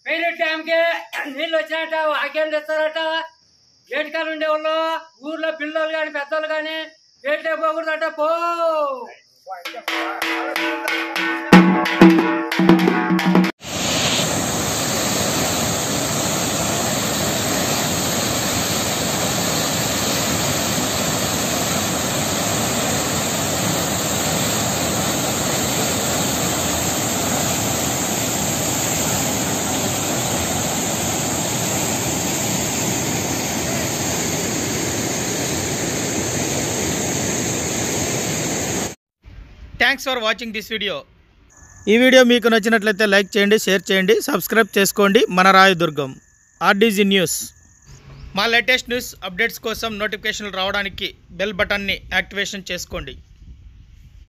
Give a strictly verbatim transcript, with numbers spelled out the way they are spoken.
Parrot డ్యామ్కి నీళ్ళు వచ్చినట్ట వాక్యాలు తెస్తారట. వేటకాలు ఉండే వాళ్ళు ఊర్లో పిల్లలు కానీ పెద్దలు కానీ వేటే పోకూడదట. పో thanks for watching this video. ఈ వీడియో మీకు నచ్చినట్లయితే లైక్ చేయండి, షేర్ చేయండి, సబ్స్క్రైబ్ చేసుకోండి. మన రాయదుర్గం ఆర్డీజీ న్యూస్. మా లేటెస్ట్ న్యూస్ అప్డేట్స్ కోసం నోటిఫికేషన్లు రావడానికి బెల్ బటన్ని యాక్టివేషన్ చేసుకోండి.